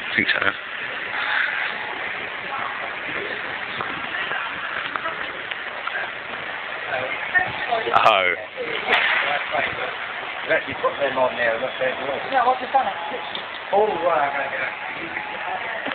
I think so. Oh. You actually put them on there, not there. Yeah, I've just done it. Oh, right, okay.